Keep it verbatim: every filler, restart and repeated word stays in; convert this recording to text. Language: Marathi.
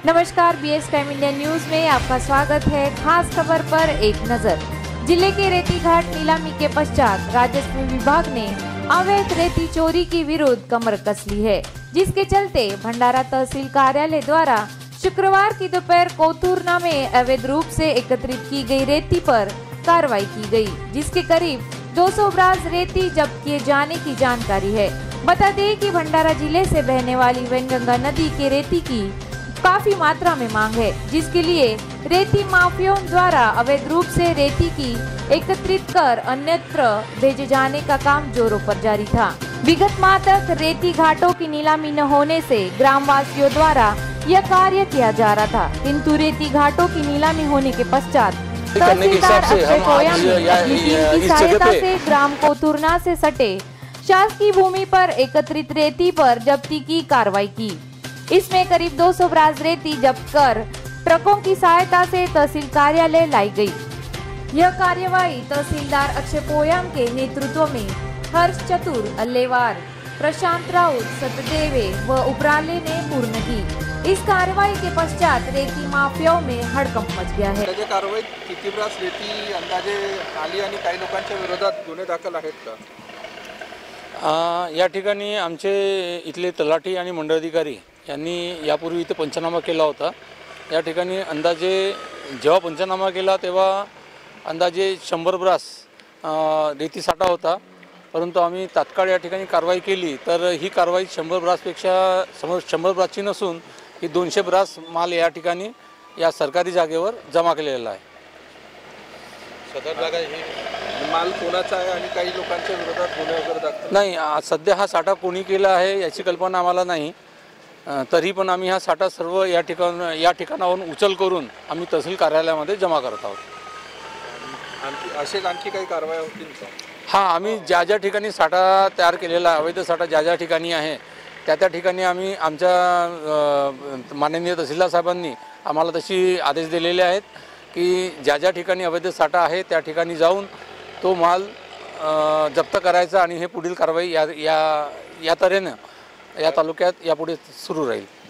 नमस्कार, बीएस टाइम इंडिया न्यूज में आपका स्वागत है। खास खबर पर एक नजर। जिले के रेती घाट नीलामी के पश्चात राजस्व विभाग ने अवैध रेती चोरी की विरुद्ध कमर कस ली है, जिसके चलते भंडारा तहसील कार्यालय द्वारा शुक्रवार की दोपहर कोथुरना में अवैध रूप से एकत्रित की गई रेती पर कार्रवाई की गई, जिसके करीब दो सौ ब्राज रेती जब्त किए जाने की जानकारी है। बता दें कि भंडारा जिले से बहने वाली वैनगंगा नदी के रेती की काफी मात्रा में मांग है, जिसके लिए रेती माफियाओं द्वारा अवैध रूप से रेती की एकत्रित कर अन्यत्र भेजे जाने का काम जोरों पर जारी था। विगत माह तक रेती घाटों की नीलामी न होने से ग्रामवासियों द्वारा यह कार्य किया जा रहा था, किंतु रेती घाटों की नीलामी होने के पश्चात तहसीलदार अक्षय कोयम ने अपनी टीम की सहायता से ग्राम कोथुरना से सटे शासकीय भूमि पर एकत्रित रेती पर जब्ती की कार्रवाई की। इसमें करीब दो सौ ब्राज रेती जब्त कर ट्रकों की सहायता से तहसील कार्यालय लाई गई। यह कार्यवाही तहसीलदार अक्षय कोयम के नेतृत्व में हर्ष चतुर, अल्लेवार, प्रशांत राउत, सतदेवे व उपराले ने पूर्ण की। इस कार्रवाई के पश्चात रेती माफियाओं में हड़कंप मच गया है। कारवाईत किती ब्रास रेती अंदाजे आली आणि काही लोकांच्या विरोधात गुन्हे दाखल आहेत का? या ठिकाणी आमचे इथले तलाठी आणि मंडळाधिकारी यांनी यापूर्वी इथे पंचनामा केला होता। या ठिकाणी अंदाजे जेव्हा पंचनामा केला तेव्हा अंदाजे शंभर ब्रास रेती साठा होता, परंतु आम्ही तात्काळ या ठिकाणी कारवाई केली तर ही कारवाई शंभर ब्रासपेक्षा समोर शंभर ब्रासची नसून ही दोनशे ब्रास माल या ठिकाणी या सरकारी जागेवर जमा केलेला आहे। सदर जागा ही माल कोणाचा आहे आणि काही लोकांच्या विरोधात गुन्हे वगैरे दाखल नाही, सध्या हा साठा कोणी केला आहे याची कल्पना आम्हाला नाही, तरी पण आम्ही हा साठा सर्व या ठिकाण या ठिकाणावरून उचल करून आम्ही तहसील कार्यालयामध्ये जमा करत आहोत। आणखी असेच आणखी काही कारवाई होतील का? हां, आम्ही ज्या ज्या ठिकाणी साठा तयार केलेला अवैध साठा ज्या ज्या ठिकाणी आहे त्या त्या ठिकाणी आम्ही आमच्या माननीय तहसीलदार साहेबांनी आम्हाला तशी आदेश दिलेले आहेत की ज्या ज्या ठिकाणी अवैध साठा आहे त्या ठिकाणी जाऊन तो माल जप्त करायचा आणि हे पुढील कारवाई या या या तऱ्हेनं या तालुक्यात यापुढे सुरू राहील।